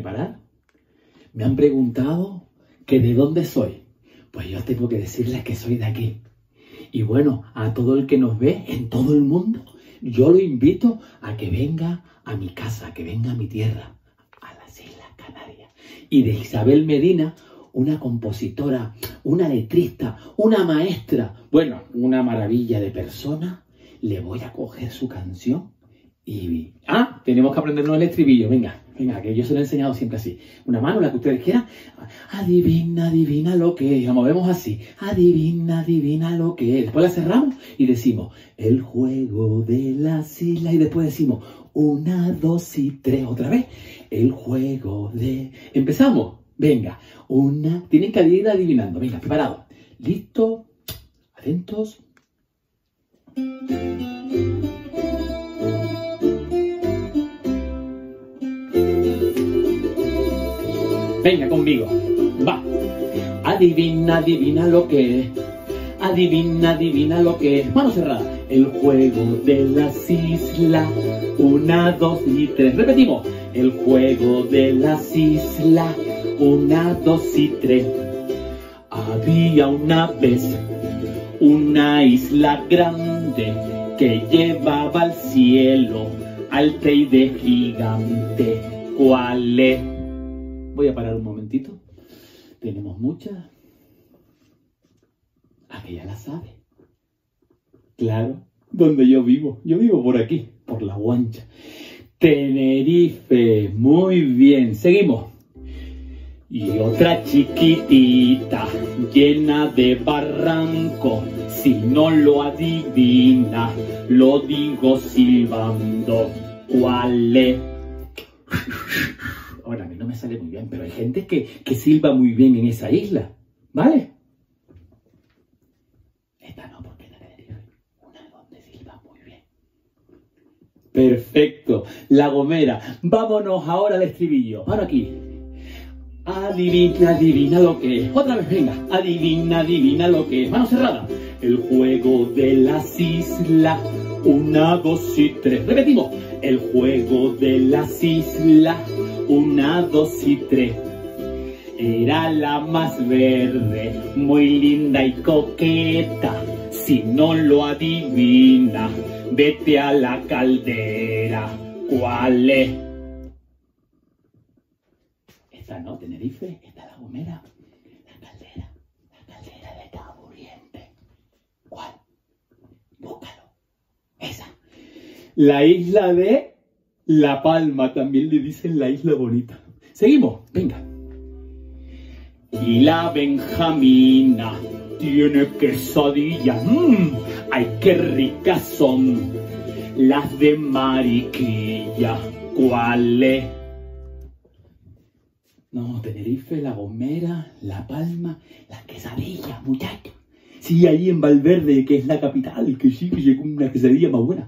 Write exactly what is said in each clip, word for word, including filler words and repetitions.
preparar. Me han preguntado que de dónde soy. Pues yo tengo que decirles que soy de aquí. Y bueno, a todo el que nos ve en todo el mundo, yo lo invito a que venga a mi casa, que venga a mi tierra, a las Islas Canarias. Y de Isabel Medina, una compositora, una letrista, una maestra, bueno, una maravilla de persona, le voy a coger su canción y... Ah, tenemos que aprendernos el estribillo, venga, venga, que yo se lo he enseñado siempre así. Una mano, la que ustedes quieran. Adivina, adivina lo que es. La movemos así. Adivina, adivina lo que es. Después la cerramos y decimos, el juego de las islas. Y después decimos, una, dos y tres. Otra vez, el juego de... Empezamos. Venga, una... Tienen que ir adivinando. Venga, preparados. Listo. Atentos. Venga conmigo, va. Adivina, adivina lo que es. Adivina, adivina lo que es. Mano cerrada. El juego de las islas. Una, dos y tres. Repetimos. El juego de las islas. Una, dos y tres. Había una vez una isla grande que llevaba al cielo, alta y de gigante. ¿Cuál es? Voy a parar un momentito. Tenemos muchas. Aquella la sabe. Claro, donde yo vivo. Yo vivo por aquí, por La Guancha. Tenerife. Muy bien. Seguimos. Y otra chiquitita, llena de barranco. Si no lo adivina, lo digo silbando. ¿Cuál es? Ahora, a mí no me sale muy bien, pero hay gente que, que silba muy bien en esa isla, ¿vale? Esta no, porque la Tenerife, una donde silba muy bien. Perfecto, La Gomera. Vámonos ahora al estribillo. Ahora aquí. Adivina, adivina lo que es. Otra vez, venga. Adivina, adivina lo que es. Mano cerrada. El juego de las islas. Una, dos y tres. Repetimos. El juego de las islas. Una, dos y tres. Era la más verde, muy linda y coqueta. Si no lo adivina, vete a la caldera. ¿Cuál es? Esta no, Tenerife, esta La Gomera. La caldera, la caldera de Cabo Oriente. ¿Cuál? Búscalo. Esa. La isla de La Palma, también le dicen la isla bonita. Seguimos, venga. Y la Benjamina tiene quesadilla. Mmm, ay, qué ricas son las de Mariquilla. ¿Cuál es? No, Tenerife, La Gomera, La Palma, las quesadillas, muchachos. Sí, ahí en Valverde, que es la capital, que sí, que llegó una quesadilla más buena.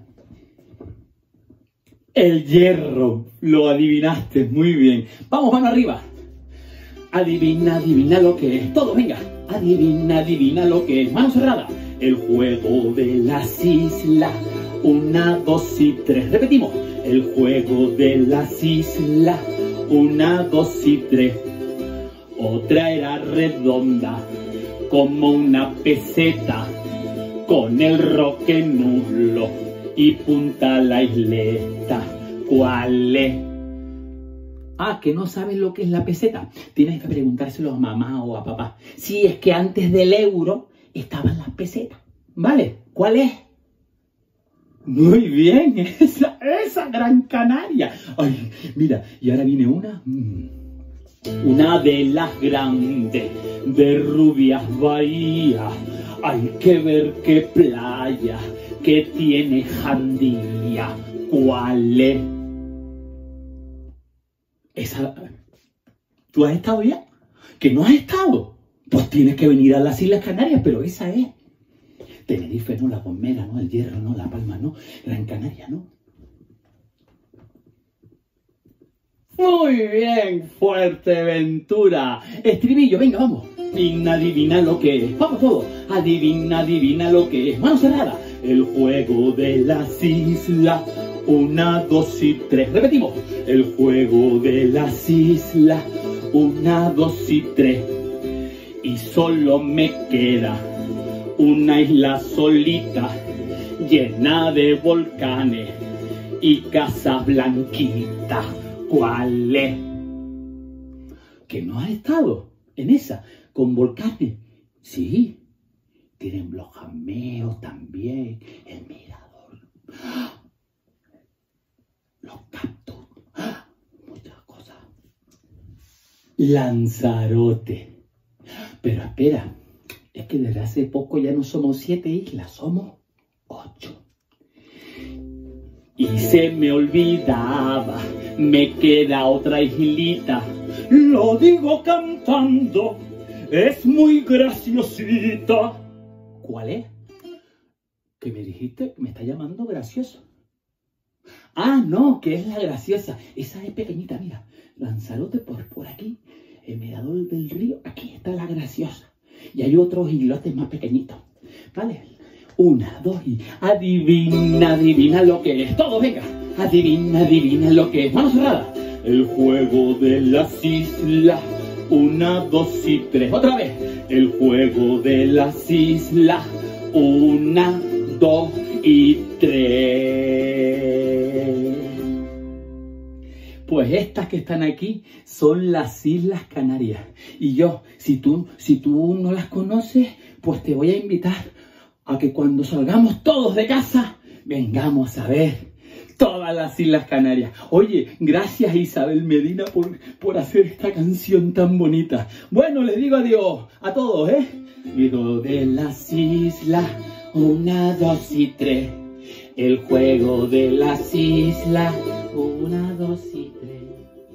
El Hierro, lo adivinaste, muy bien. Vamos, mano arriba. Adivina, adivina lo que es. Todo, venga. Adivina, adivina lo que es. Mano cerrada. El juego de las islas. Una, dos y tres. Repetimos. El juego de las islas. Una, dos y tres. Otra era redonda, como una peseta, con el roque nulo y punta la isleta. ¿Cuál es? Ah, que no saben lo que es la peseta. Tienes que preguntárselo a mamá o a papá. Si es que antes del euro estaban las pesetas. ¿Vale? ¿Cuál es? Muy bien, esa, esa Gran Canaria. Ay, mira, y ahora viene una. Una de las grandes, de rubias bahías. Hay que ver qué playa, que tiene Jandía. ¿Cuál es? Esa. ¿Tú has estado ya? ¿Que no has estado? Pues tienes que venir a las Islas Canarias, pero esa es. Tenerife no, La Gomera no, El Hierro no, La Palma no, Gran Canaria no. Muy bien, Fuerteventura. Estribillo, venga, vamos. Adivina, adivina lo que es. Vamos todos. Adivina, adivina lo que es. Mano cerrada. El juego de las islas. Una, dos y tres. Repetimos. El juego de las islas. Una, dos y tres. Y solo me queda una isla solita, llena de volcanes y casas blanquitas. ¿Cuál es? ¿Que no has estado en esa? ¿Con volcanes? Sí. Tienen los jameos también, el mirador, los cactus, muchas cosas. Lanzarote. Pero espera, es que desde hace poco ya no somos siete islas, somos ocho. Y se me olvidaba, me queda otra islita. Lo digo cantando, es muy graciosita. ¿Cuál es? ¿Qué me dijiste? ¿Me está llamando gracioso? Ah, no, que es la graciosa. Esa es pequeñita, mira. Lanzarote por, por aquí. El mirador del río, aquí está la graciosa. Y hay otros islotes más pequeñitos. ¿Vale? Una, dos y... Adivina, adivina lo que es. Todo, venga. Adivina, adivina lo que es. Mano cerrada. El juego de las islas. Una, dos y tres. Otra vez. El juego de las islas. Una, dos y tres. Pues estas que están aquí son las Islas Canarias. Y yo, si tú, si tú no las conoces, pues te voy a invitar a que cuando salgamos todos de casa, vengamos a ver todas las Islas Canarias. Oye, gracias Isabel Medina por, por hacer esta canción tan bonita. Bueno, les digo adiós a todos, ¿eh? Digo de las islas, una, dos y tres. El juego de las islas, una, dos y tres.